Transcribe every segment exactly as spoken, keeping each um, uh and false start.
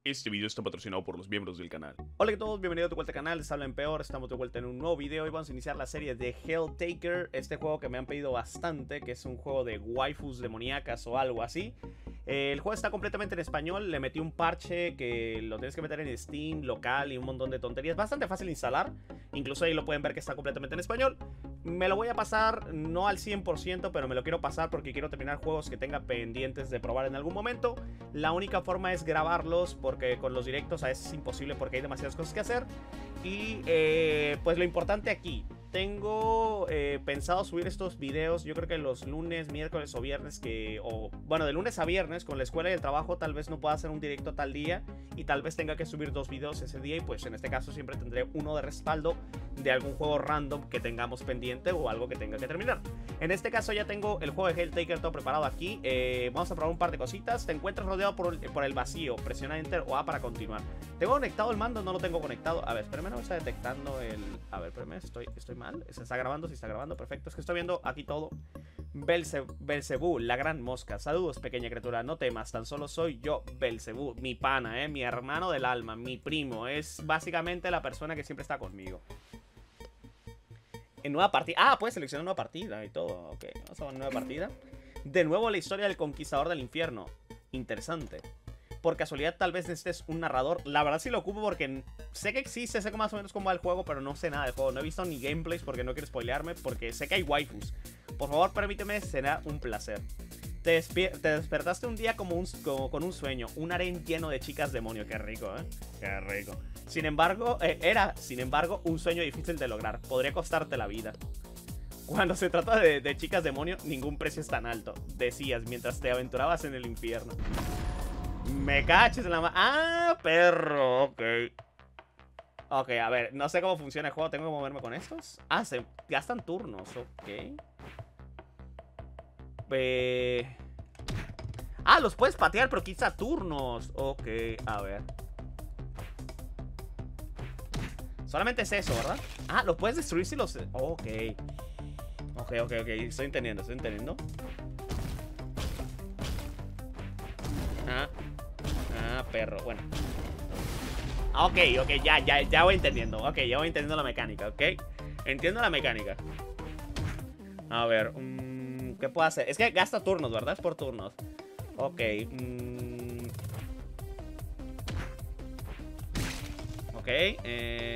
Este video está patrocinado por los miembros del canal. Hola a todos, bienvenidos de vuelta al canal, les habla Empeor, estamos de vuelta en un nuevo video y vamos a iniciar la serie de Helltaker, este juego que me han pedido bastante, que es un juego de waifus demoníacas o algo así. Eh, el juego está completamente en español, le metí un parche que lo tienes que meter en Steam, local y un montón de tonterías, bastante fácil de instalar, incluso ahí lo pueden ver que está completamente en español. Me lo voy a pasar, no al cien por ciento, pero me lo quiero pasar porque quiero terminar juegos que tenga pendientes de probar en algún momento. La única forma es grabarlos porque con los directos a veces es imposible porque hay demasiadas cosas que hacer. Y eh, pues lo importante aquí, tengo eh, pensado subir estos videos, yo creo que los lunes, miércoles o viernes que, o bueno, de lunes a viernes con la escuela y el trabajo tal vez no pueda hacer un directo tal día y tal vez tenga que subir dos videos ese día y pues en este caso siempre tendré uno de respaldo de algún juego random que tengamos pendiente o algo que tenga que terminar. En este caso ya tengo el juego de Helltaker todo preparado aquí, eh, vamos a probar un par de cositas. Te encuentras rodeado por, por el vacío, presiona Enter o A para continuar. ¿Tengo conectado el mando? No lo tengo conectado. A ver, espérame, no me está detectando el... A ver, espérame, estoy, estoy mal. ¿Se está grabando? Sí está grabando, perfecto. Es que estoy viendo aquí todo. Belze Belzebú, la gran mosca. Saludos, pequeña criatura, no temas, tan solo soy yo, Belzebú, mi pana, eh, mi hermano del alma, mi primo. Es básicamente la persona que siempre está conmigo. En nueva partida. Ah, puedes seleccionar nueva partida y todo. Ok, vamos a una nueva partida. De nuevo la historia del conquistador del infierno. Interesante. Por casualidad tal vez necesites un narrador. La verdad sí lo ocupo porque sé que existe, sé que más o menos cómo va el juego, pero no sé nada del juego. No he visto ni gameplays porque no quiero spoilearme, porque sé que hay waifus. Por favor, permíteme, será un placer. Te, te despertaste un día como un, como, con un sueño, un harén lleno de chicas demonio. Qué rico, ¿eh? Qué rico. Sin embargo, eh, era, sin embargo, un sueño difícil de lograr. Podría costarte la vida. Cuando se trata de, de chicas demonio, ningún precio es tan alto. Decías mientras te aventurabas en el infierno. Me caches en la mano. ¡Ah, perro! Ok. Ok, a ver, no sé cómo funciona el juego. ¿Tengo que moverme con estos? Ah, se gastan turnos. Ok. Eh... Ah, los puedes patear, pero quizá turnos. Ok, a ver. Solamente es eso, ¿verdad? Ah, los puedes destruir si los... Ok. Ok, ok, ok. Estoy entendiendo, estoy entendiendo. Ah. Ah, perro, bueno. Ok, ok, ya, ya, ya voy entendiendo. Ok, ya voy entendiendo la mecánica, ok. Entiendo la mecánica. A ver, mmm, ¿qué puedo hacer? Es que gasta turnos, ¿verdad? Es por turnos. Ok, mmm. Ok, eh...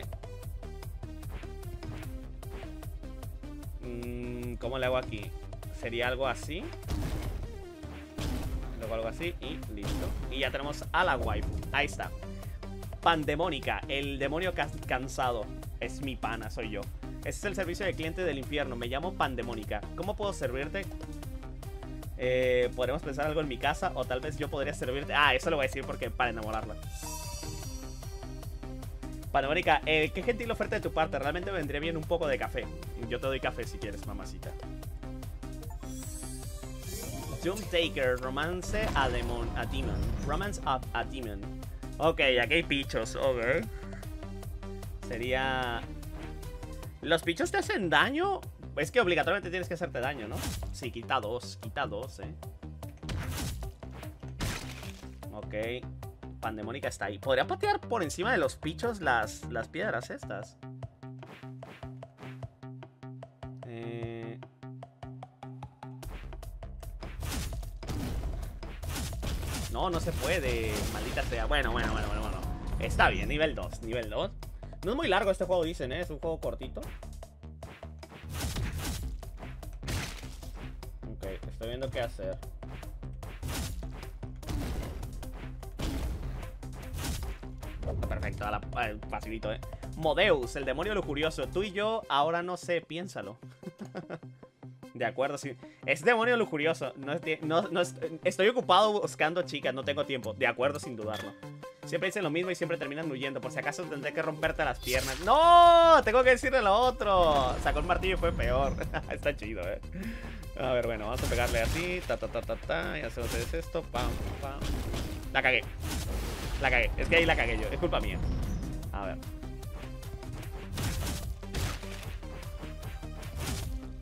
Mmm, ¿cómo le hago aquí? Sería algo así. Luego algo así y listo. Y ya tenemos a la waifu. Ahí está. Pandemónica, el demonio cansado. Es mi pana, soy yo. Este es el servicio de cliente del infierno. Me llamo Pandemónica. ¿Cómo puedo servirte? Eh, Podremos pensar algo en mi casa. O tal vez yo podría servirte. Ah, eso lo voy a decir porque para enamorarla. Pandemónica, eh, qué gentil oferta de tu parte. Realmente me vendría bien un poco de café. Yo te doy café si quieres, mamacita. Doomtaker, romance a demon, a demon. Romance of a demon. Ok, aquí hay pichos, ok. Sería... ¿Los pichos te hacen daño? Es que obligatoriamente tienes que hacerte daño, ¿no? Sí, quita dos, quita dos, eh. Ok. Pandemónica está ahí. ¿Podría patear por encima de los pichos las, las piedras estas? Eh... No, no se puede, maldita sea. Bueno, bueno, bueno, bueno, bueno. Está bien, nivel dos, nivel dos. No es muy largo este juego, dicen, ¿eh? Es un juego cortito. Ok, estoy viendo qué hacer. Perfecto, la, eh, facilito, ¿eh? Modeus, el demonio lujurioso. Tú y yo, ahora no sé, piénsalo. De acuerdo, sí. Es demonio lujurioso. No, no, no, estoy ocupado buscando chicas, no tengo tiempo. De acuerdo, sin dudarlo. Siempre dicen lo mismo y siempre terminan huyendo. Por si acaso tendré que romperte las piernas. ¡No! Tengo que decirle lo otro. Sacó el martillo y fue peor. Está chido, eh. A ver, bueno, vamos a pegarle así. Ta, ta, ta, ta, ta. Y hacemos esto. Pam, pam. La cagué. La cagué. Es que ahí la cagué yo. Es culpa mía. A ver.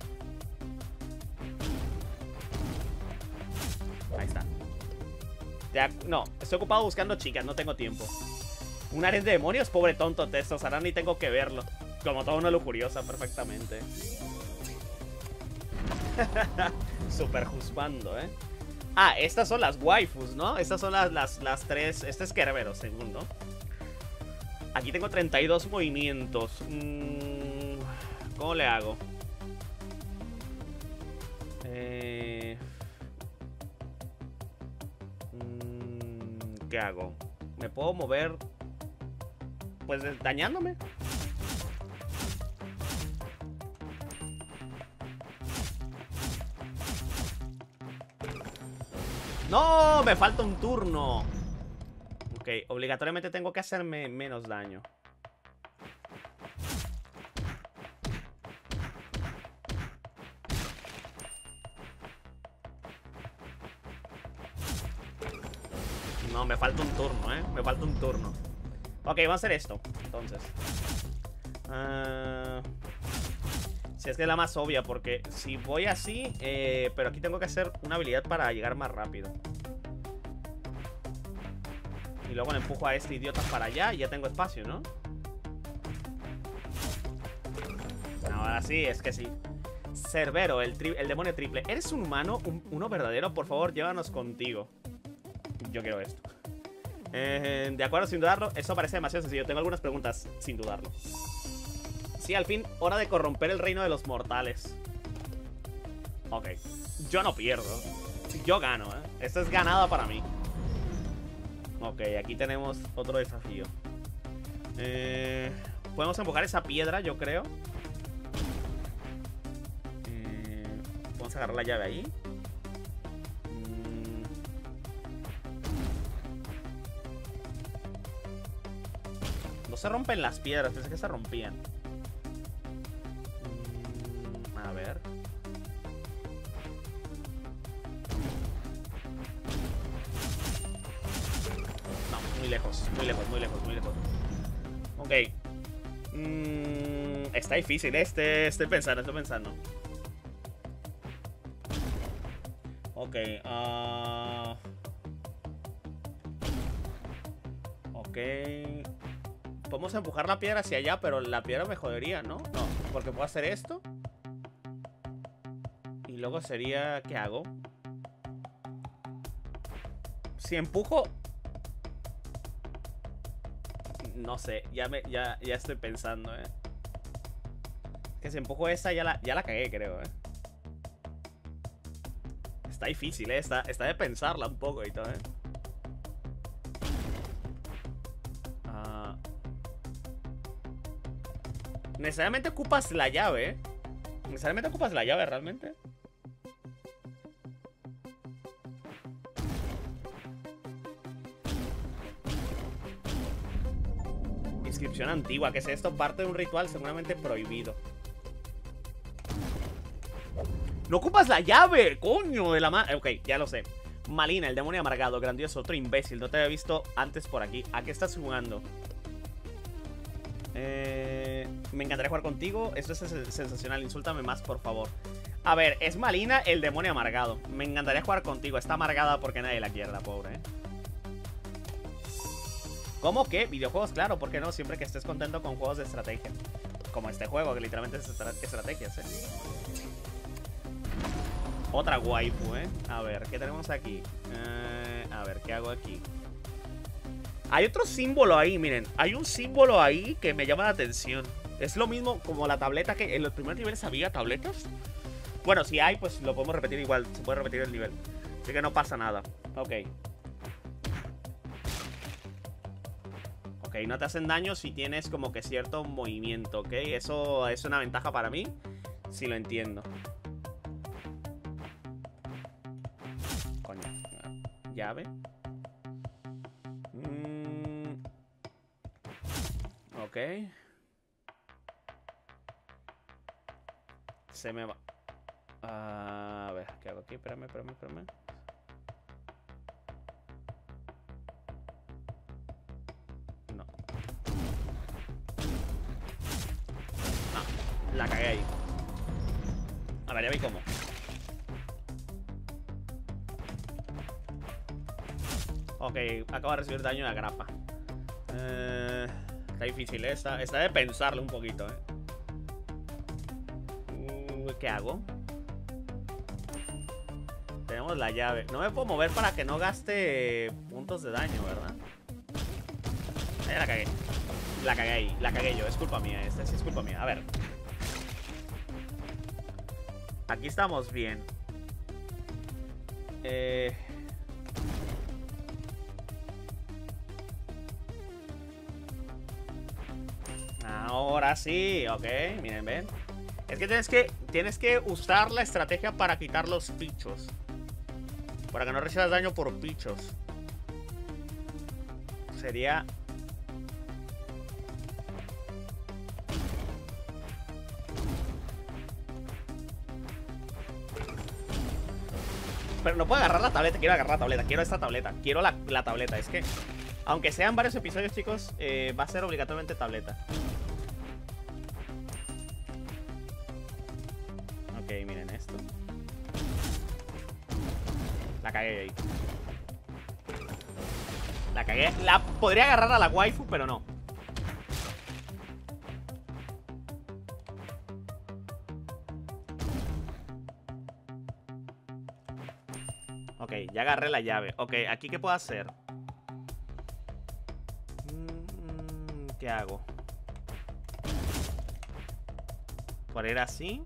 Ahí está. Ya, no, estoy ocupado buscando chicas, no tengo tiempo. Un harén de demonios, pobre tonto Testos. Ahora ni tengo que verlo. Como toda una lujuriosa, perfectamente. Super juzgando, ¿eh? Ah, estas son las waifus, ¿no? Estas son las, las, las tres. Este es Kerbero, según, ¿no? Aquí tengo treinta y dos movimientos. Mm, ¿Cómo le hago? Eh... Mm, ¿Qué hago? ¿Me puedo mover? Pues dañándome. ¡No! Me falta un turno. Ok, obligatoriamente tengo que hacerme menos daño. No, me falta un turno, ¿eh? Me falta un turno. Ok, vamos a hacer esto, entonces. Uh, si es que es la más obvia, porque si voy así, eh, pero aquí tengo que hacer una habilidad para llegar más rápido. Y luego le empujo a este idiota para allá y ya tengo espacio, ¿no? Ahora sí, es que sí. Cerbero, el, el demonio triple. ¿Eres un humano? Un, ¿Uno verdadero? Por favor, llévanos contigo. Yo quiero esto. Eh, de acuerdo, sin dudarlo. Eso parece demasiado sencillo. Tengo algunas preguntas, sin dudarlo. Sí, al fin, hora de corromper el reino de los mortales. Ok. Yo no pierdo. Yo gano, ¿eh? Esto es ganada para mí. Ok, aquí tenemos otro desafío. Eh, podemos empujar esa piedra, yo creo. Eh, Podemos agarrar la llave ahí. Mm. No se rompen las piedras, pensé que se rompían. Mm, a ver. Muy lejos, muy lejos, muy lejos, muy lejos. Ok. Mm, está difícil este. Estoy pensando, estoy pensando. Ok. Uh... Ok. Podemos empujar la piedra hacia allá, pero la piedra me jodería, ¿no? No, porque puedo hacer esto. Y luego sería... ¿Qué hago? Si empujo... No sé, ya, me, ya, ya estoy pensando, ¿eh? Que si empujo esa ya la, ya la cagué, creo, ¿eh? Está difícil, ¿eh? Está, está de pensarla un poco y todo, ¿eh? Uh, necesariamente ocupas la llave, ¿eh? Necesariamente ocupas la llave, ¿realmente? Inscripción antigua, ¿qué es esto? Parte de un ritual seguramente prohibido. ¡No ocupas la llave! ¡Coño de la madre! Ok, ya lo sé. Malina, el demonio amargado, grandioso, otro imbécil. No te había visto antes por aquí. ¿A qué estás jugando? Eh, me encantaría jugar contigo. Esto es sensacional. Insúltame más, por favor. A ver, es Malina, el demonio amargado. Me encantaría jugar contigo. Está amargada porque nadie la quiere, la pobre, ¿eh? ¿Cómo que? Videojuegos, claro, ¿por qué no? Siempre que estés contento con juegos de estrategia. Como este juego, que literalmente es estra estrategias, ¿eh? Otra waifu, ¿eh? A ver, ¿qué tenemos aquí? Eh, a ver, ¿qué hago aquí? Hay otro símbolo ahí, miren. Hay un símbolo ahí que me llama la atención. Es lo mismo como la tableta que en los primeros niveles había tabletas. Bueno, si hay, pues lo podemos repetir igual. Se puede repetir el nivel. Así que no pasa nada. Ok. Ok, no te hacen daño si tienes como que cierto movimiento, ¿ok? Eso es una ventaja para mí, si lo entiendo. Coño, llave. Mm. Ok. Se me va. Uh, a ver, ¿qué hago aquí? Espérame, espérame, espérame. La cagué ahí. A ver, ya vi cómo. Ok, acabo de recibir daño de agrapa. Eh, está difícil, ¿eh? Está, está de pensarlo un poquito, ¿eh? Uh, ¿Qué hago? Tenemos la llave. No me puedo mover para que no gaste puntos de daño, ¿verdad? Ahí la cagué. La cagué ahí, la cagué yo. Es culpa mía, esta sí es culpa mía. A ver. Aquí estamos bien. Eh... Ahora sí, ok, miren, ven. Es que tienes que tienes que usar la estrategia para quitar los pichos. Para que no recibas daño por pichos. Sería... Pero no puedo agarrar la tableta, quiero agarrar la tableta, quiero esta tableta, quiero la, la tableta. Es que, aunque sean varios episodios, chicos, eh, va a ser obligatoriamente tableta. Ok, miren esto. La cagué ahí. La cagué. La podría agarrar a la waifu, pero no. Ok, ya agarré la llave. Ok, ¿aquí qué puedo hacer? ¿Qué hago? ¿Por ir así?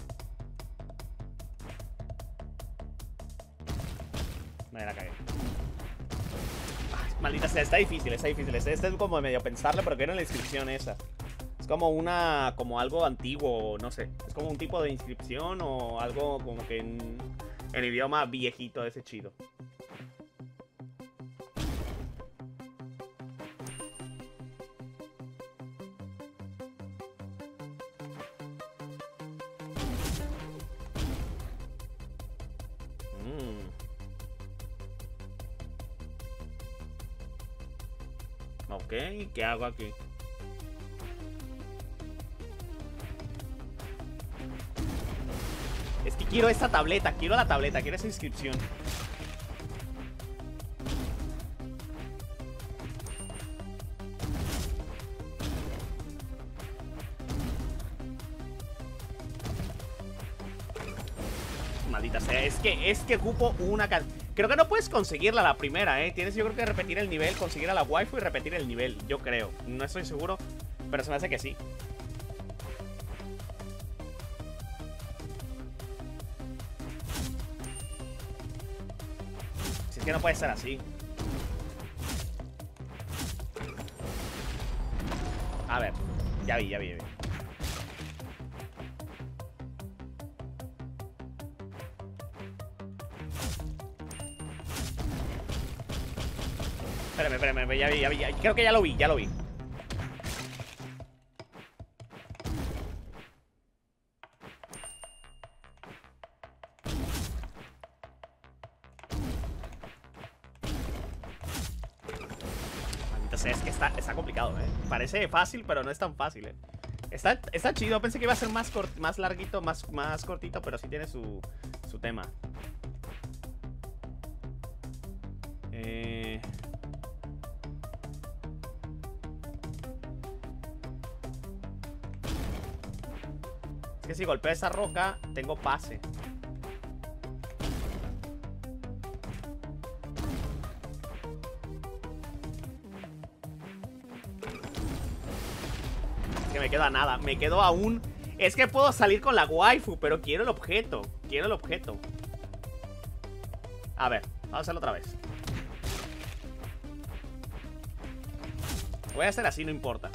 Me la cagué. Ay, maldita sea, está difícil, está difícil. Este, este es como medio pensarle, pero quiero en la inscripción esa. Es como una, como algo antiguo, no sé. Es como un tipo de inscripción o algo como que en, en idioma viejito de ese chido. Ok, ¿qué hago aquí? Es que quiero esta tableta, quiero la tableta, quiero esa inscripción. Maldita sea, es que, es que ocupo una... Creo que no puedes conseguirla la primera, ¿eh? Tienes yo creo que repetir el nivel, conseguir a la waifu y repetir el nivel. Yo creo, no estoy seguro, pero se me hace que sí. Si es que no puede ser así. A ver, ya vi, ya vi, ya vi. Espérame, espérame, ya vi, ya vi, ya, creo que ya lo vi, ya lo vi. Maldita sea, es que está, está complicado, ¿eh? Parece fácil, pero no es tan fácil, ¿eh? Está, está chido, pensé que iba a ser más, cort, más larguito, más, más cortito, pero sí tiene su, su tema. Eh... Es que si golpeo esa roca, tengo pase. Es que me quedo a nada. Me quedo a un... Es que puedo salir con la waifu, pero quiero el objeto. Quiero el objeto. A ver, vamos a hacerlo otra vez. Voy a hacer así, no importa.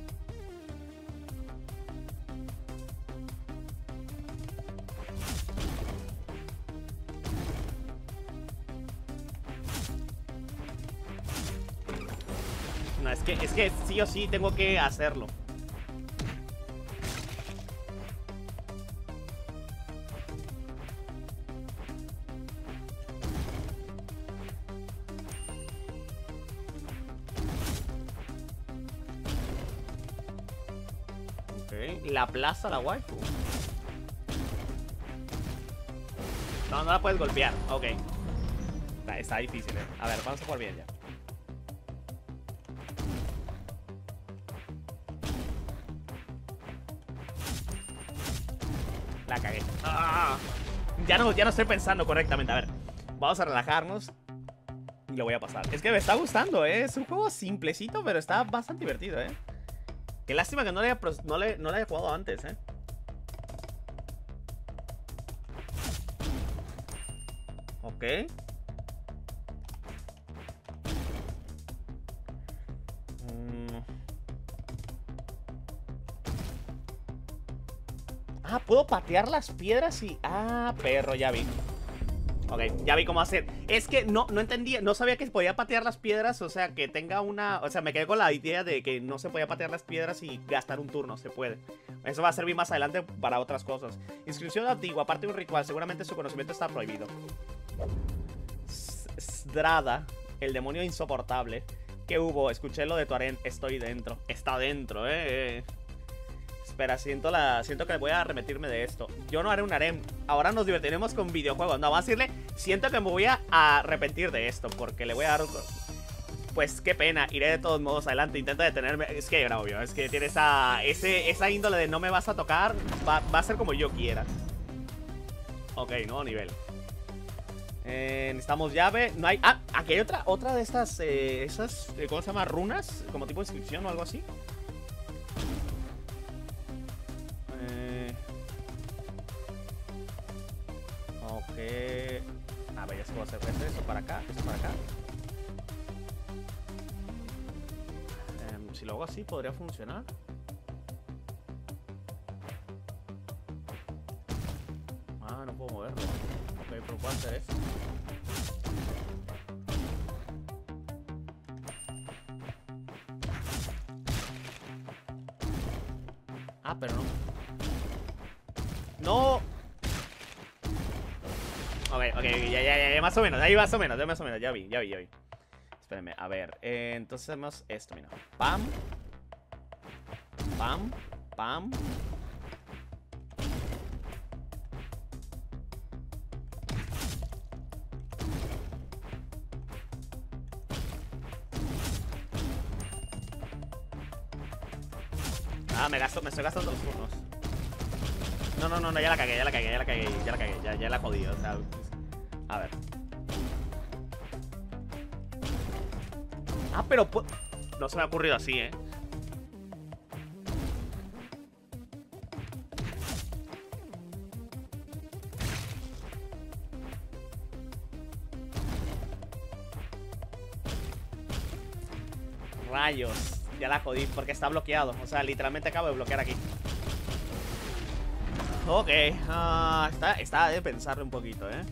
No, es que, es que sí o sí tengo que hacerlo. Ok, la plaza la waifu. No, no la puedes golpear, ok. Está, está difícil, ¿eh? A ver, vamos a jugar bien ya. La cagué. ¡Ah! Ya no, ya no estoy pensando correctamente. A ver, vamos a relajarnos y lo voy a pasar. Es que me está gustando, ¿eh? Es un juego simplecito, pero está bastante divertido, ¿eh? Qué lástima que no le haya, no le, no le haya jugado antes, ¿eh? Ok. Mm. Ah, puedo patear las piedras y... Ah, perro, ya vi. Ok, ya vi cómo hacer. Es que no, no entendía, no sabía que se podía patear las piedras. O sea, que tenga una... O sea, me quedé con la idea de que no se podía patear las piedras y gastar un turno. Se puede. Eso va a servir más adelante para otras cosas. Inscripción antigua, aparte de un ritual. Seguramente su conocimiento está prohibido. Sdrada, el demonio insoportable. ¿Qué hubo? Escuché lo de tu harén. Estoy dentro. Está dentro, eh. Espera, siento, la, siento que voy a arrepentirme de esto. Yo no haré un harem. Ahora nos divertiremos con videojuegos. No, vamos a decirle, siento que me voy a arrepentir de esto, porque le voy a dar un... Pues qué pena, iré de todos modos adelante. Intenta detenerme. Es que era obvio, es que tiene esa, ese, esa índole de no me vas a tocar. Va, va a ser como yo quiera. Ok, nuevo nivel. Eh, necesitamos llave. No hay... Ah, aquí hay otra, otra de estas, eh, esas, ¿cómo se llama? Runas, como tipo inscripción o algo así. A ver, ya se puede hacer esto, eso para acá, eso para acá. eh, Si lo hago así, podría funcionar. Ah, no puedo moverlo. Ok, pero puedo hacer esto. Ah, pero no. ¡No! Ok, ok, ya, ya, ya, más o menos, ahí más o menos, ya más o menos, ya vi, ya vi, ya vi. Espérenme, a ver, eh, entonces hacemos esto, mira. Pam. Pam, pam. Ah, me gasto, me estoy gastando los turnos. No, no, no, no, ya la cagué, ya la cagué, ya la cagué, ya la cagué, ya, ya la jodí, o sea, a ver. Ah, pero no se me ha ocurrido así, ¿eh? Rayos, ya la jodí, porque está bloqueado, o sea, literalmente acabo de bloquear aquí. Ok, uh, está, está de pensarle un poquito, ¿eh?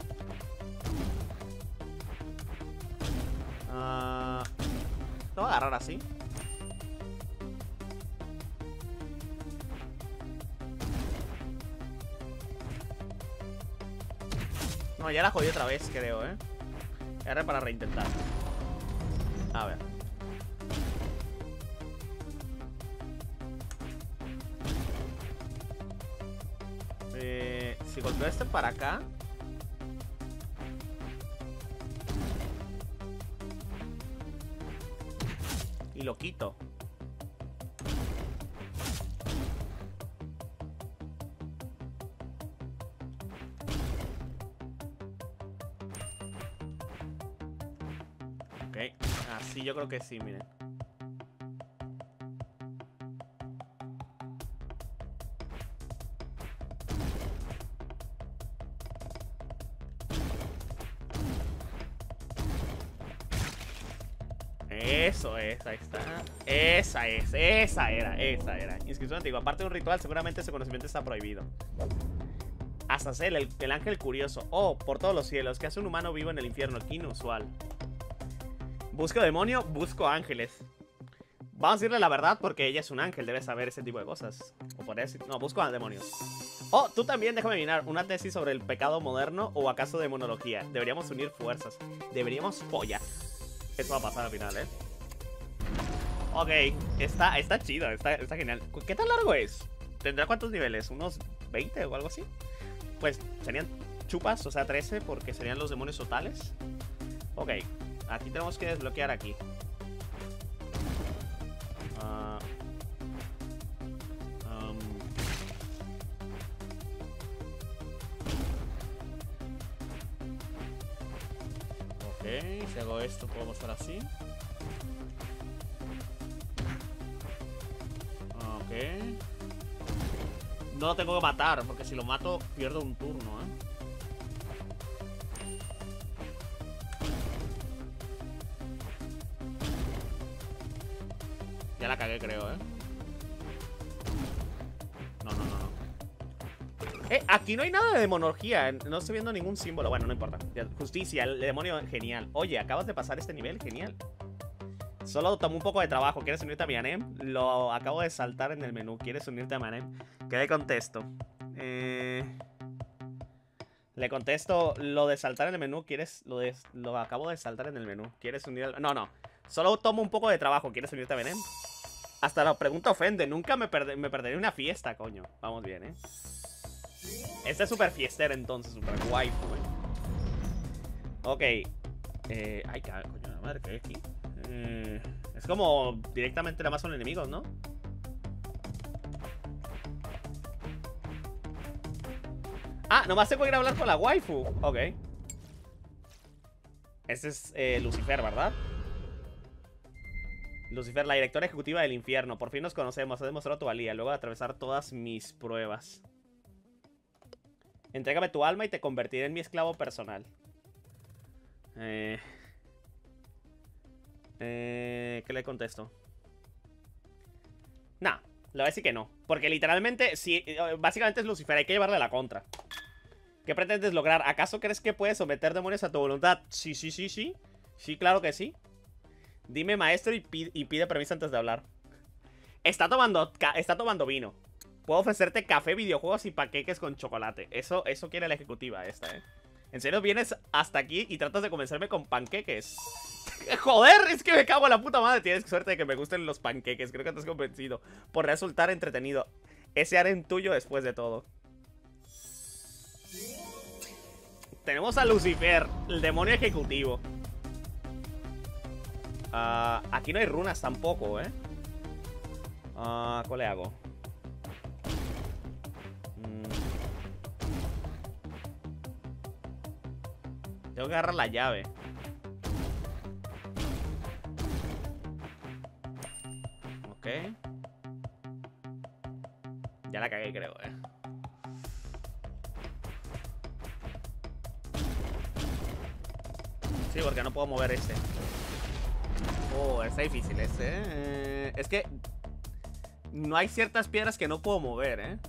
Uh, lo voy a agarrar así. No, ya la jodí otra vez, creo, ¿eh? R para reintentar. A ver. Eh, si golpeo este para acá. Y lo quito. Ok, así yo creo que sí, miren. Eso es, ahí está. Esa es, esa era, esa era. Inscripción antigua. Aparte de un ritual, seguramente ese conocimiento está prohibido. Azazel, el, el ángel curioso. Oh, por todos los cielos, ¿qué hace un humano vivo en el infierno? Qué inusual. Busco demonio, busco ángeles. Vamos a decirle la verdad porque ella es un ángel, debe saber ese tipo de cosas. O podría decir, no, busco a demonios. Oh, tú también, déjame adivinar. ¿Una tesis sobre el pecado moderno o acaso demonología? Deberíamos unir fuerzas. Deberíamos follar. Eso va a pasar al final, ¿eh? Ok, está, está chido, está, está genial. ¿Qué tan largo es? ¿Tendrá cuántos niveles? ¿Unos veinte o algo así? Pues serían chupas, o sea, trece, porque serían los demonios totales. Ok, aquí tenemos que desbloquear aquí. Uh, um, ok, si hago esto podemos estar así. Ok. No lo tengo que matar, porque si lo mato pierdo un turno, ¿eh? Ya la cagué, creo, ¿eh? No, no, no, no. Eh, aquí no hay nada de demonología. No estoy viendo ningún símbolo. Bueno, no importa. Justicia, el demonio, genial. Oye, acabas de pasar este nivel, genial. Solo tomó un poco de trabajo. ¿Quieres unirte a mi anem? Lo acabo de saltar en el menú. ¿Quieres unirte a mi anem? ¿Qué le contesto? Eh... Le contesto lo de saltar en el menú. ¿Quieres? Lo, de... lo acabo de saltar en el menú. ¿Quieres unir al... No, no. Solo tomo un poco de trabajo. ¿Quieres unirte a mi anem? Hasta la pregunta ofende. Nunca me, perde... me perderé una fiesta, coño. Vamos bien, ¿eh? Este es súper fiestero entonces. Súper guay, güey. Ok. Eh... Ay, coño, la madre, ¿qué hay aquí? Eh, es como directamente nada más son enemigos, ¿no? Ah, nomás tengo que ir a hablar con la waifu. Ok. Este es eh, Lucifer, ¿verdad? Lucifer, la directora ejecutiva del infierno. Por fin nos conocemos, has demostrado tu valía. Luego de atravesar todas mis pruebas. Entrégame tu alma y te convertiré en mi esclavo personal. Eh... Eh, ¿Qué le contesto? Nah, le voy a decir que no. Porque literalmente, si, básicamente es Lucifer, hay que llevarle la contra. ¿Qué pretendes lograr? ¿Acaso crees que puedes someter demonios a tu voluntad? Sí, sí, sí, sí. Sí, claro que sí. Dime maestro y pide, y pide permiso antes de hablar. Está tomando, está tomando vino. Puedo ofrecerte café, videojuegos y paqueques con chocolate. Eso, eso quiere la ejecutiva esta, ¿eh? ¿En serio vienes hasta aquí y tratas de convencerme con panqueques? Joder, es que me cago en la puta madre. Tienes suerte de que me gusten los panqueques. Creo que te has convencido. Por resultar entretenido. Ese harem tuyo después de todo. Tenemos a Lucifer, el demonio ejecutivo. uh, Aquí no hay runas tampoco, eh uh, ¿Cuál le hago? mm. Tengo que agarrar la llave. Ok. Ya la cagué, creo, eh. Sí, porque no puedo mover este. Oh, está difícil este, eh. Es que no hay ciertas piedras que no puedo mover, eh.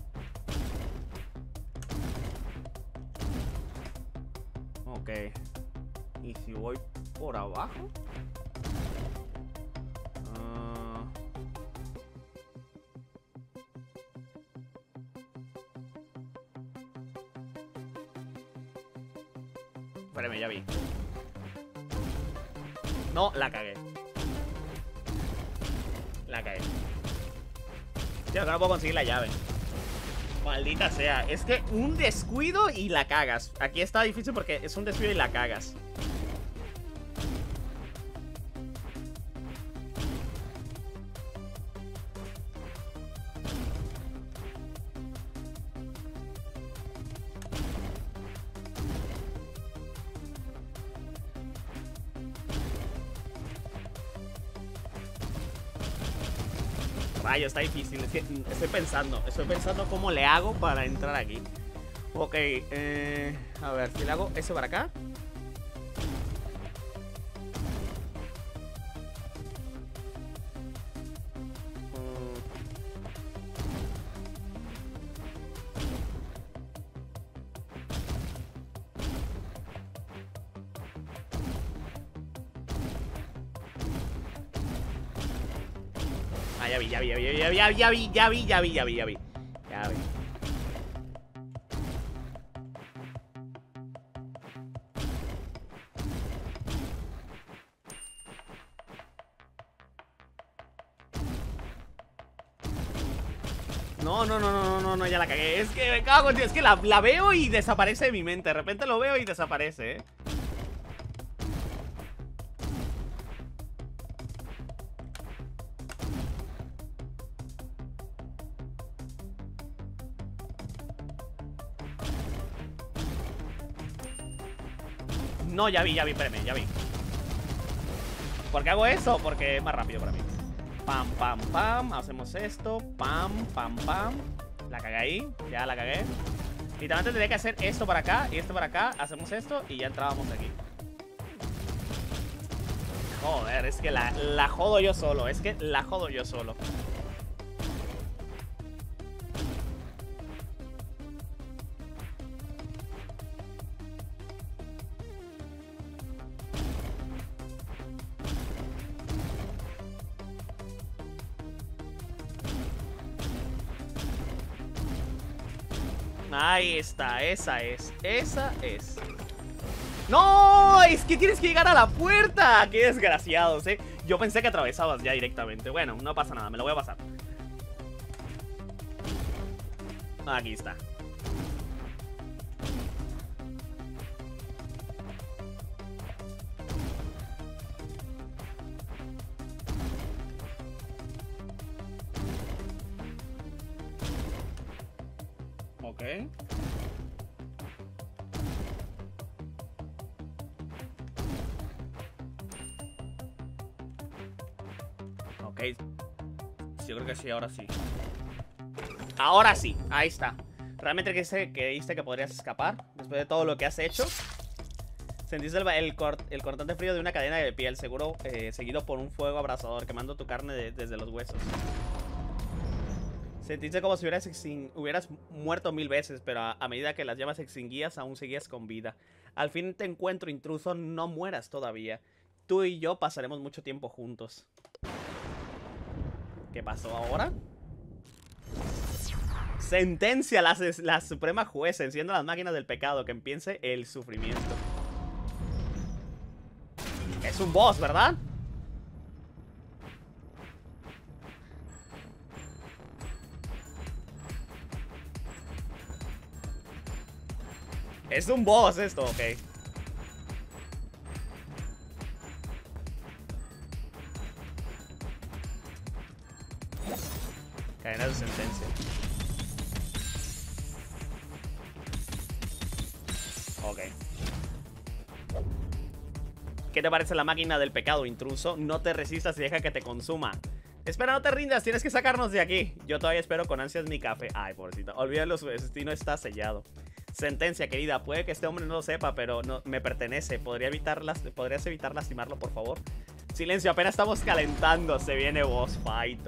Ok. ¿Y si voy por abajo? Espérame, ya vi. No, la cagué. La cagué. Tío, que no puedo conseguir la llave. Maldita sea. Es que un descuido y la cagas. Aquí está difícil porque es un descuido y la cagas. Rayo, está difícil. Es que estoy pensando. Estoy pensando cómo le hago para entrar aquí. Ok, eh, a ver, si le hago eso para acá. Ah, ya vi, ya vi, ya vi, ya vi, ya vi, ya vi, ya vi, ya vi, ya vi, ya vi. Ya vi. No, no, no, no, no, no, ya la cagué. Es que me cago, tío. Es que la, la veo y desaparece de mi mente. De repente lo veo y desaparece, eh. No, ya vi, ya vi, espérame, ya vi. ¿Por qué hago eso? Porque es más rápido para mí. Pam, pam, pam. Hacemos esto. Pam, pam, pam. La cagué ahí. Ya la cagué. Y también tendría que hacer esto para acá y esto para acá. Hacemos esto y ya entrábamos aquí. Joder, es que la, la jodo yo solo. Es que la jodo yo solo. Ahí está, esa es, esa es. ¡No! Es que tienes que llegar a la puerta. ¡Qué desgraciados, eh! Yo pensé que atravesabas ya directamente. Bueno, no pasa nada, me lo voy a pasar. Aquí está. Ok. Ok. Yo creo que sí, ahora sí. Ahora sí, ahí está. Realmente creíste, creíste que podrías escapar después de todo lo que has hecho. Sentiste el, el, cort, el cortante frío de una cadena de piel, seguro eh, seguido por un fuego abrasador, quemando tu carne de, desde los huesos. Sentiste como si hubieras, extin hubieras muerto mil veces, pero a, a medida que las llamas extinguías, aún seguías con vida. Al fin te encuentro, intruso, no mueras todavía. Tú y yo pasaremos mucho tiempo juntos. ¿Qué pasó ahora? Sentencia, la, la suprema jueza. Encienda las máquinas del pecado, que empiece el sufrimiento. Es un boss, ¿verdad? Es un boss esto, ok. Cadena de sentencia. Ok. ¿Qué te parece la máquina del pecado, intruso? No te resistas y deja que te consuma. Espera, no te rindas, tienes que sacarnos de aquí. Yo todavía espero con ansias mi café. Ay, pobrecita, olvídalo, su destino está sellado. Sentencia, querida, puede que este hombre no lo sepa, pero no, me pertenece. ¿Podría evitar las, ¿Podrías evitar lastimarlo, por favor? Silencio, apenas estamos calentando. Se viene boss fight.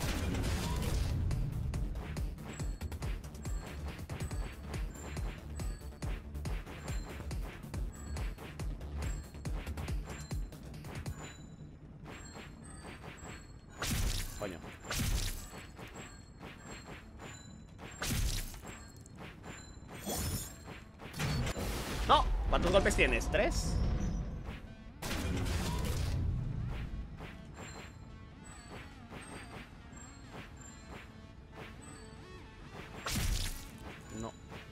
Coño. No, ¿cuántos golpes tienes? ¿Tres? No.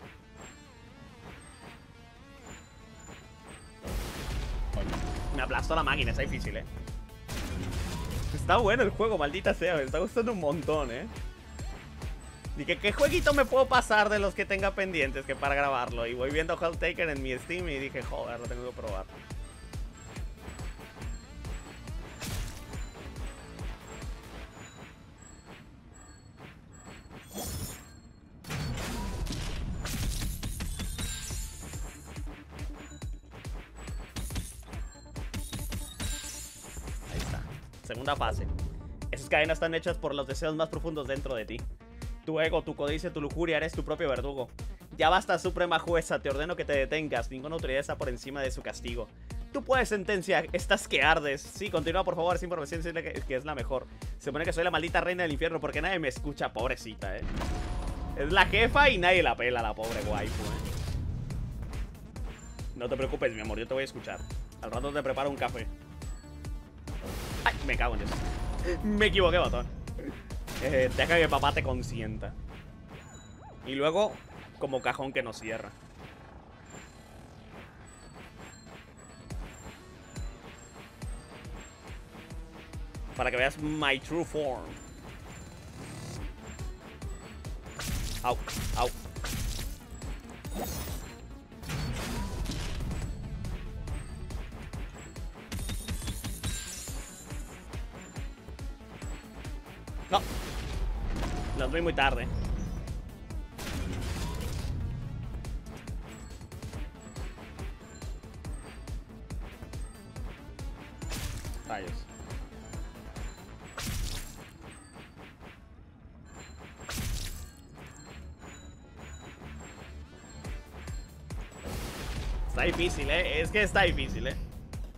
Coño. Me aplastó la máquina, está difícil, eh. Está bueno el juego, maldita sea, me está gustando un montón, eh. Dije, ¿qué jueguito me puedo pasar de los que tenga pendientes que para grabarlo? Y voy viendo Helltaker en mi Steam y dije, joder, lo tengo que probar. Ahí está. Segunda fase. Esas cadenas están hechas por los deseos más profundos dentro de ti. Tu ego, tu codicia, tu lujuria, eres tu propio verdugo. Ya basta, suprema jueza, te ordeno que te detengas. Ninguna autoridad está por encima de su castigo. Tú puedes, sentencia, estás que ardes. Sí, continúa por favor, sin información, decirle que, que es la mejor. Se supone que soy la maldita reina del infierno porque nadie me escucha, pobrecita, eh. Es la jefa y nadie la pela, la pobre waifu, eh. No te preocupes, mi amor, yo te voy a escuchar. Al rato te preparo un café. Ay, me cago en eso. Me equivoqué, botón. Eh, deja que papá te consienta. Y luego, como cajón que no cierra. Para que veas my true form. Au, au. No. Los vi muy tarde. Rayos. Está difícil, eh. Es que está difícil, eh.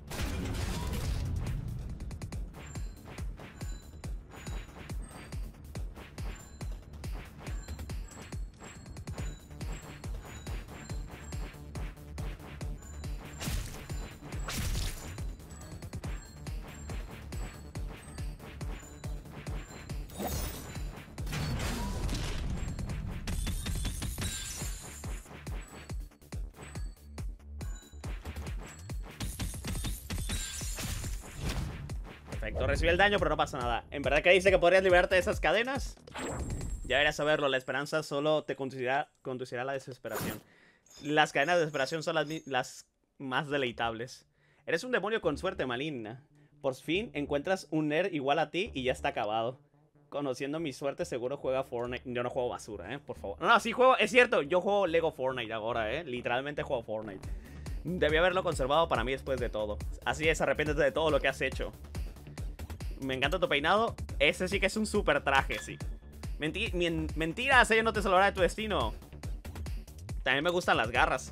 Perfecto, recibe el daño, pero no pasa nada. ¿En verdad que dice que podrías liberarte de esas cadenas? Ya deberías saberlo, la esperanza solo te conducirá, conducirá a la desesperación. Las cadenas de desesperación son las, las más deleitables. Eres un demonio con suerte maligna. Por fin encuentras un nerd igual a ti y ya está acabado. Conociendo mi suerte, seguro juega Fortnite. Yo no juego basura, eh, por favor. No, no, sí juego, es cierto, yo juego Lego Fortnite ahora, eh. Literalmente juego Fortnite. Debí haberlo conservado para mí después de todo. Así es, arrepiéntete de todo lo que has hecho. Me encanta tu peinado. Ese sí que es un super traje, sí. Menti Mentiras, ella no te salvará de tu destino. También me gustan las garras.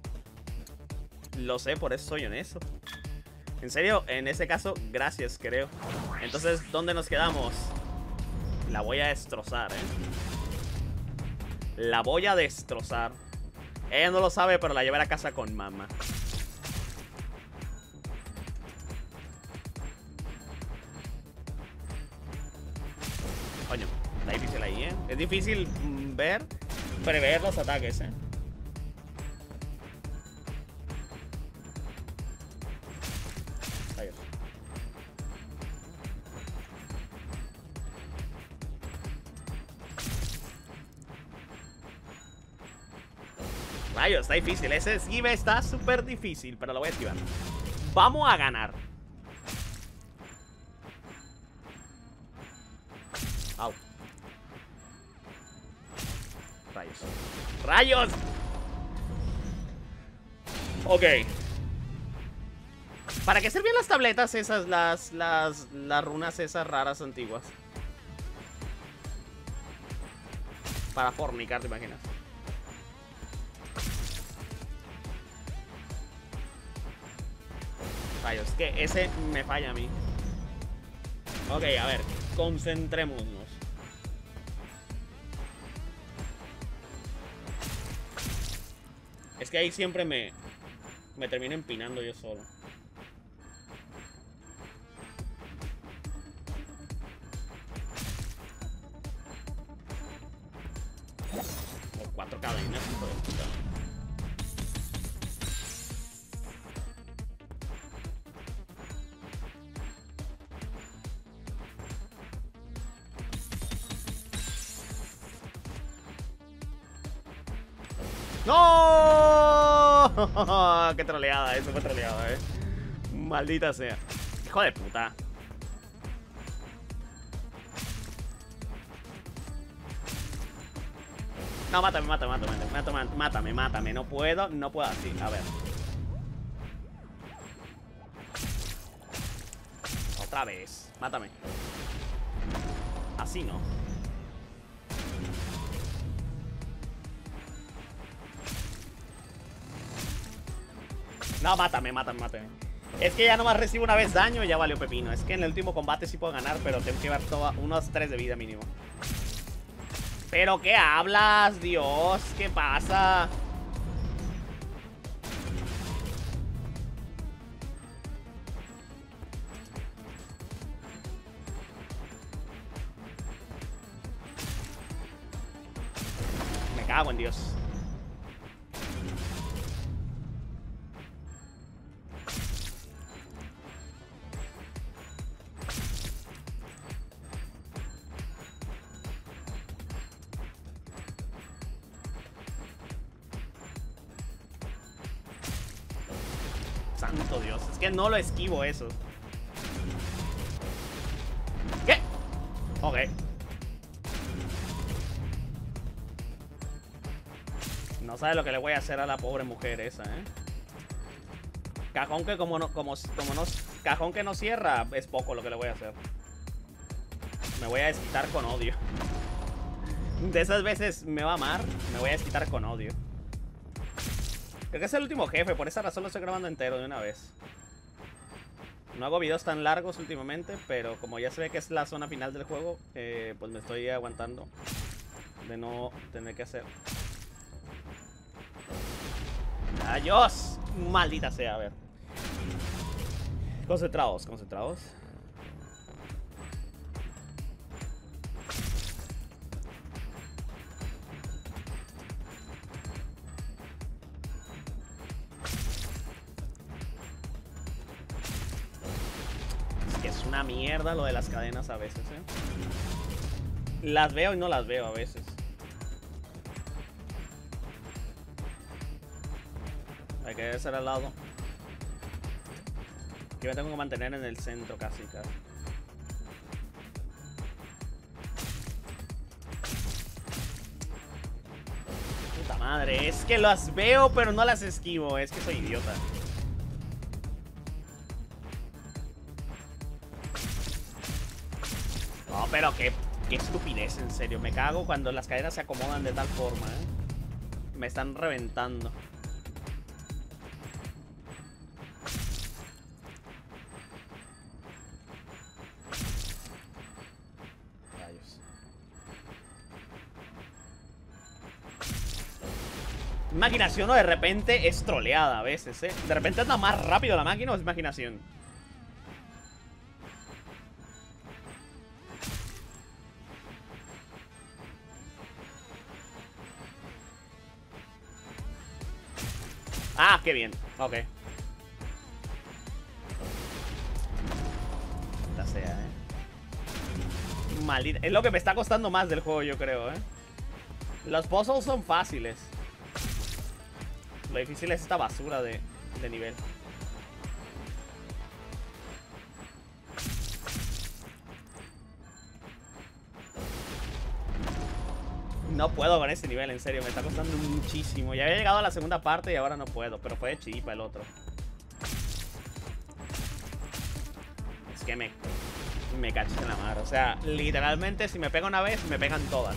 Lo sé, por eso soy honesto. En serio, en ese caso, gracias, creo. Entonces, ¿dónde nos quedamos? La voy a destrozar, eh. La voy a destrozar. Ella no lo sabe, pero la llevaré a casa con mamá. Coño, está difícil ahí, ¿eh? Es difícil mm, ver, prever los ataques, ¿eh? Rayos. Rayos, está difícil. Ese esquive está súper difícil, pero lo voy a esquivar. Vamos a ganar. Au. Rayos. ¡Rayos! Ok. ¿Para qué servían las tabletas esas, las, las, las runas esas raras antiguas? Para fornicar, ¿te imaginas? Rayos, que ese me falla a mí. Ok, a ver, concentrémonos. Es que ahí siempre me, me termino empinando yo solo. Por cuatro cadenas, hijo de puta. ¡No! ¡Qué troleada! Eso fue troleada, eh. Maldita sea. Hijo de puta. No, mátame, mátame, mátame, mátame, mátame, mátame. No puedo, no puedo así. A ver. Otra vez. Mátame. Así no. No, mátame, mátame, mátame. Es que ya nomás recibo una vez daño y ya valió pepino. Es que en el último combate sí puedo ganar, pero tengo que llevar toda, unos tres de vida mínimo. ¿Pero qué hablas, Dios? ¿Qué pasa? Me cago en Dios. Santo Dios, es que no lo esquivo eso. ¿Qué? Ok. No sabe lo que le voy a hacer a la pobre mujer esa, ¿eh? Cajón que como no, como, como no, cajón que no cierra, es poco lo que le voy a hacer. Me voy a desquitar con odio. De esas veces me va a amar, me voy a desquitar con odio. Creo que es el último jefe, por esa razón lo estoy grabando entero de una vez. No hago videos tan largos últimamente, pero como ya se ve que es la zona final del juego, eh, pues me estoy aguantando de no tener que hacer. ¡Adiós! Maldita sea, a ver. Concentrados, concentrados. Es que es una mierda lo de las cadenas a veces, ¿eh? Las veo y no las veo a veces. Hay que ser al lado. Yo me tengo que mantener en el centro casi, casi. Puta madre, es que las veo pero no las esquivo. Es que soy idiota. No, pero qué, qué estupidez, en serio. Me cago cuando las cadenas se acomodan de tal forma, ¿eh? Me están reventando. Imaginación o de repente es troleada a veces, ¿eh? De repente anda más rápido la máquina o es imaginación. Ah, qué bien. Ok. Maldita sea, ¿eh? Maldita. Es lo que me está costando más del juego, yo creo, ¿eh? Los puzzles son fáciles. Lo difícil es esta basura de, de nivel. No puedo con este nivel, en serio. Me está costando muchísimo. Ya había llegado a la segunda parte y ahora no puedo. Pero fue de chipa el otro. Es que me... Me cacho en la mar. O sea, literalmente si me pega una vez, me pegan todas.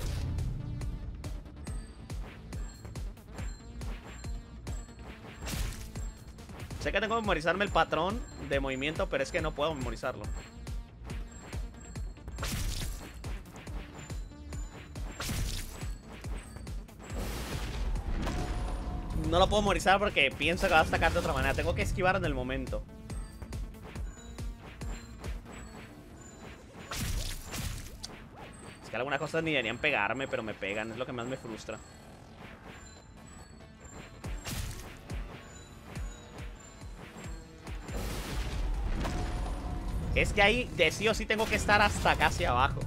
Sé que tengo que memorizarme el patrón de movimiento, pero es que no puedo memorizarlo. No lo puedo memorizar porque pienso que va a sacar de otra manera. Tengo que esquivar en el momento. Es que algunas cosas ni deberían pegarme, pero me pegan. Es lo que más me frustra. Es que ahí de sí o sí tengo que estar hasta casi abajo.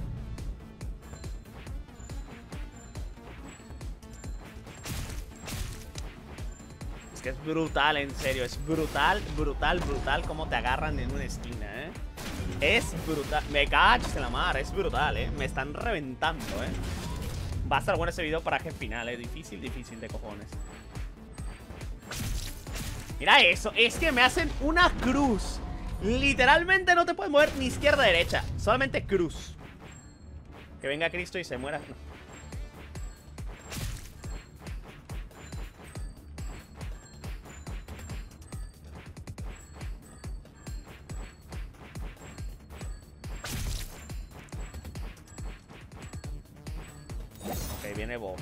Es que es brutal, en serio. Es brutal, brutal, brutal cómo te agarran en una esquina, ¿eh? Es brutal. Me cachis en la mar, es brutal, ¿eh? Me están reventando, ¿eh? Va a estar bueno ese video para jefe final, ¿eh? Difícil, difícil de cojones. Mira eso, es que me hacen una cruz. Literalmente no te puedes mover ni izquierda ni derecha. Solamente cruz. Que venga Cristo y se muera. No. Ok, viene boss.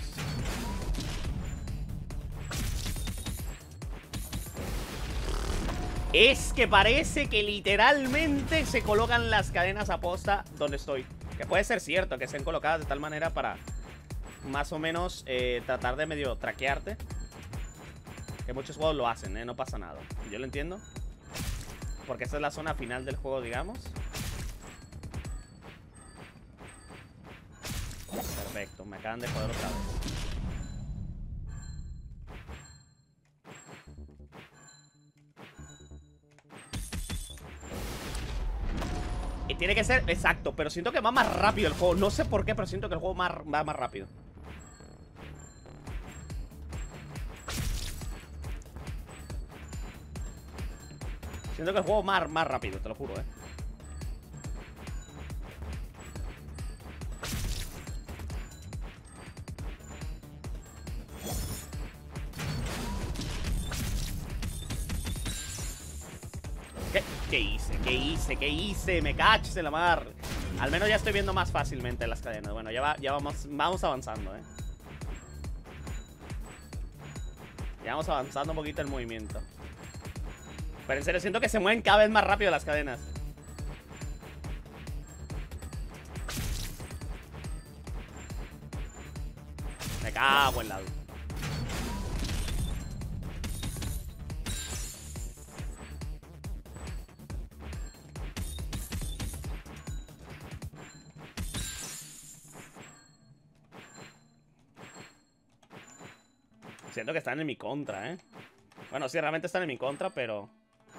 Es que parece que literalmente se colocan las cadenas a posta donde estoy. Que puede ser cierto que estén colocadas de tal manera para más o menos eh, tratar de medio traquearte. Que muchos juegos lo hacen, ¿eh? No pasa nada. Yo lo entiendo. Porque esta es la zona final del juego, digamos. Perfecto, me acaban de joder otra vez. tiene que ser exacto. Pero siento que va más rápido el juego. No sé por qué, pero siento que el juego más, va más rápido. Siento que el juego más, más rápido, te lo juro, eh. ¿Qué? ¿Qué hice? ¿Qué hice? ¿Qué hice? Me caches en la mar. Al menos ya estoy viendo más fácilmente las cadenas. Bueno, ya, va, ya vamos, vamos avanzando, eh. Ya vamos avanzando un poquito el movimiento. Pero en serio, siento que se mueven cada vez más rápido las cadenas. Me cago en la... Siento que están en mi contra, ¿eh? Bueno, sí, realmente están en mi contra, pero...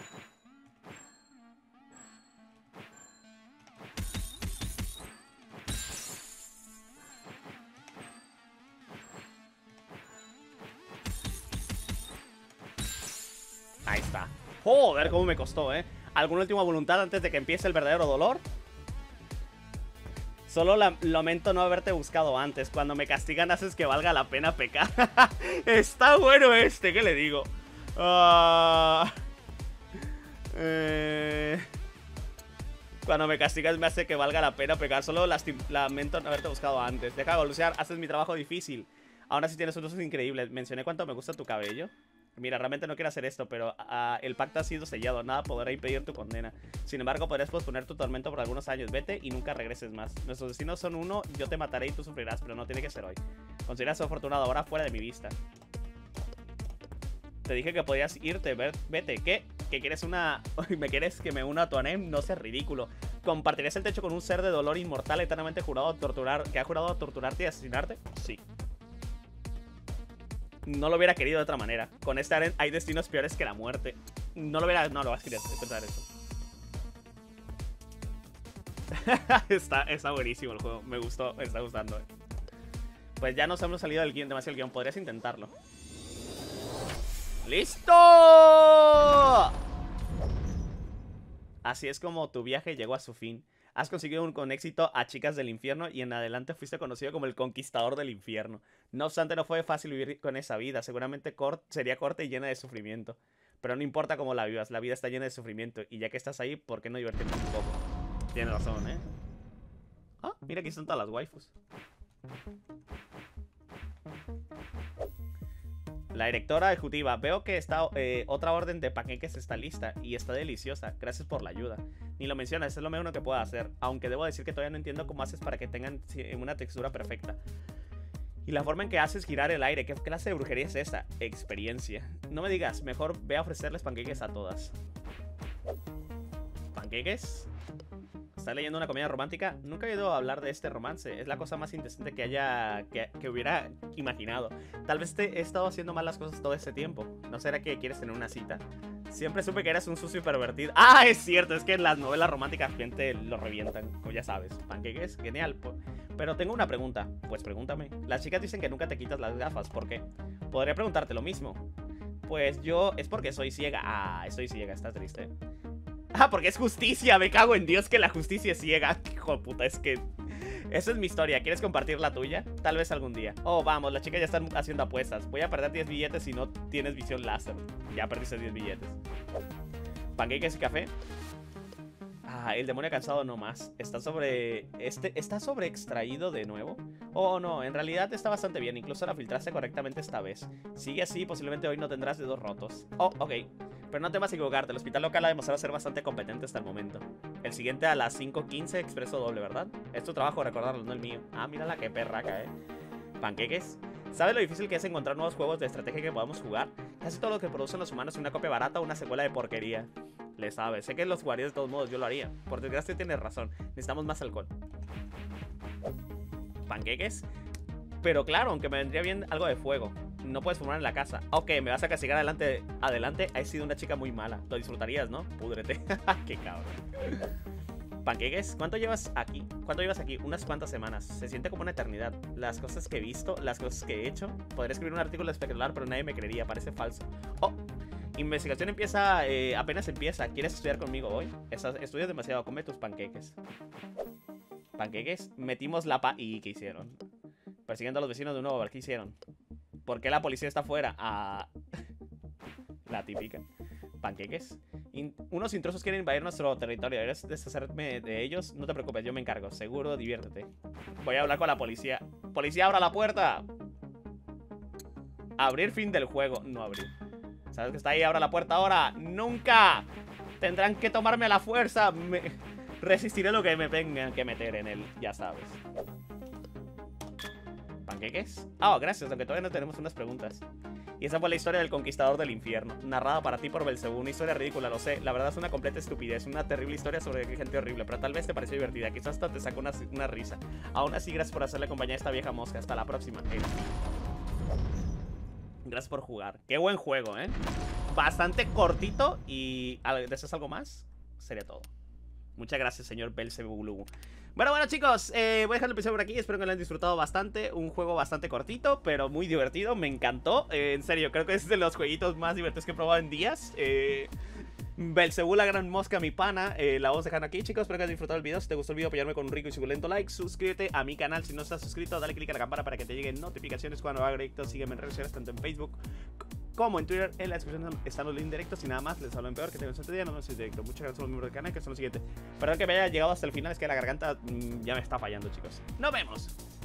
Ahí está. Joder, cómo me costó, ¿eh? ¿Alguna última voluntad antes de que empiece el verdadero dolor? Solo la, lamento no haberte buscado antes. Cuando me castigan haces que valga la pena pecar. Está bueno este, ¿qué le digo? Uh, eh, cuando me castigas me hace que valga la pena pecar. Solo lamento no haberte buscado antes. Deja de evolucionar, haces mi trabajo difícil. Ahora sí tienes unos increíbles. Mencioné cuánto me gusta tu cabello. Mira, realmente no quiero hacer esto, pero uh, el pacto ha sido sellado. Nada podrá impedir tu condena. Sin embargo, podrás posponer tu tormento por algunos años. Vete y nunca regreses más. Nuestros destinos son uno. Yo te mataré y tú sufrirás, pero no tiene que ser hoy. Consideras afortunado ahora fuera de mi vista. Te dije que podías irte. Vete. ¿Qué? ¿Que quieres una... ¿Me quieres que me una a tu anem? No seas ridículo. ¿Compartirías el techo con un ser de dolor inmortal eternamente jurado a torturar... que ha jurado a torturarte y asesinarte? Sí. No lo hubiera querido de otra manera. Con este aren hay destinos peores que la muerte. No lo hubiera... No, lo vas a querer pensar eso. está, está buenísimo el juego. Me gustó, me está gustando. Eh. Pues ya nos hemos salido del guión, demasiado el guión. Podrías intentarlo. ¡Listo! Así es como tu viaje llegó a su fin. Has conseguido un, con éxito a chicas del infierno y en adelante fuiste conocido como el conquistador del infierno. No obstante, no fue fácil vivir con esa vida. Seguramente cort sería corta y llena de sufrimiento. Pero no importa cómo la vivas, la vida está llena de sufrimiento. Y ya que estás ahí, ¿por qué no divertirte un poco? Tienes razón, ¿eh? Ah, mira, aquí están todas las waifus. La directora ejecutiva, veo que está eh, otra orden de panqueques está lista y está deliciosa. Gracias por la ayuda. Ni lo mencionas, es lo menos que puedo hacer. Aunque debo decir que todavía no entiendo cómo haces para que tengan una textura perfecta. Y la forma en que haces girar el aire, ¿qué clase de brujería es esa? Experiencia. No me digas, mejor ve a ofrecerles panqueques a todas. ¿Panqueques? ¿Estás leyendo una comedia romántica? Nunca he oído hablar de este romance. Es la cosa más indecente que haya que, que hubiera imaginado. Tal vez te he estado haciendo mal las cosas todo este tiempo. ¿No será que quieres tener una cita? Siempre supe que eras un sucio y pervertido. Ah, es cierto, es que en las novelas románticas gente lo revientan, como ya sabes. Panqueques, genial. Pero tengo una pregunta. Pues pregúntame. Las chicas dicen que nunca te quitas las gafas. ¿Por qué? Podría preguntarte lo mismo. Pues yo... es porque soy ciega. Ah, estoy ciega, estás triste. Ah, porque es justicia, me cago en Dios que la justicia es ciega. Hijo de puta, es que... Esa es mi historia, ¿quieres compartir la tuya? Tal vez algún día. Oh, vamos, las chicas ya están haciendo apuestas. Voy a perder diez billetes si no tienes visión láser. Ya perdiste diez billetes. ¿Panqueques y café? Ah, el demonio cansado no más. Está sobre... Este... ¿Está sobre extraído de nuevo? Oh, no, en realidad está bastante bien. Incluso la filtraste correctamente esta vez. Sigue así, posiblemente hoy no tendrás dedos rotos. Oh, ok. Pero no temas equivocarte, el hospital local ha demostrado ser bastante competente hasta el momento. El siguiente a las cinco quince, expreso doble, ¿verdad? Es tu trabajo recordarlo, no el mío. Ah, mira la que perraca, eh. ¿Panqueques? ¿Sabes lo difícil que es encontrar nuevos juegos de estrategia que podamos jugar? Casi todo lo que producen los humanos es una copia barata o una secuela de porquería. Le sabes, sé que los jugaría de todos modos, yo lo haría. Por desgracia tienes razón, necesitamos más alcohol. ¿Panqueques? Pero claro, aunque me vendría bien algo de fuego. No puedes fumar en la casa. Ok, me vas a castigar adelante. Adelante, has sido una chica muy mala. Lo disfrutarías, ¿no? Púdrete. Qué cabrón. Panqueques, ¿cuánto llevas aquí? ¿Cuánto llevas aquí? Unas cuantas semanas. Se siente como una eternidad. Las cosas que he visto, las cosas que he hecho. Podría escribir un artículo espectacular, pero nadie me creería. Parece falso. Oh, investigación empieza, eh, apenas empieza. ¿Quieres estudiar conmigo hoy? Estás, estudias demasiado. Come tus panqueques. Panqueques. Metimos la pa... ¿Y qué hicieron? Persiguiendo a los vecinos de nuevo. ¿Qué hicieron? ¿Por qué la policía está afuera? Ah... La típica. Panqueques. In unos intrusos quieren invadir nuestro territorio. ¿Quieres deshacerme de ellos? No te preocupes, yo me encargo. Seguro, diviértete. Voy a hablar con la policía. ¡Policía, abra la puerta! Abrir fin del juego. No abrir. ¿Sabes que está ahí? Abra la puerta ahora. ¡Nunca! Tendrán que tomarme a la fuerza. Me... Resistiré lo que me tengan que meter en él. Ya sabes. ¿Panqueques? Ah, oh, gracias, aunque todavía no tenemos unas preguntas. Y esa fue la historia del conquistador del infierno, narrada para ti por Belzebú. Una historia ridícula, lo sé. La verdad es una completa estupidez, una terrible historia sobre gente horrible, pero tal vez te pareció divertida. Quizás hasta te sacó una, una risa. Aún así, gracias por hacerle compañía a esta vieja mosca. Hasta la próxima. Eh. Gracias por jugar. Qué buen juego, ¿eh? Bastante cortito y... ¿Deseas algo más? Sería todo. Muchas gracias, señor Belzebú. Bueno, bueno, chicos, eh, voy a dejar el episodio por aquí. Espero que lo hayan disfrutado bastante. Un juego bastante cortito, pero muy divertido. Me encantó. Eh, en serio, creo que es de los jueguitos más divertidos que he probado en días. Eh, Belzebú, la gran mosca, mi pana. Eh, la vamos dejando aquí, chicos. Espero que hayan disfrutado el video. Si te gustó el video, apoyarme con un rico y suculento like. Suscríbete a mi canal si no estás suscrito. Dale click a la campana para que te lleguen notificaciones cuando haga directos. Sígueme en redes sociales, tanto en Facebook como en Twitter. En la descripción están los links directos. Y nada más, les hablo en peor. Que tengan un excelente día. No me en directo. Muchas gracias a los miembros del canal, que son los siguientes. Perdón que me haya llegado hasta el final. Es que la garganta mmm, ya me está fallando, chicos. ¡Nos vemos!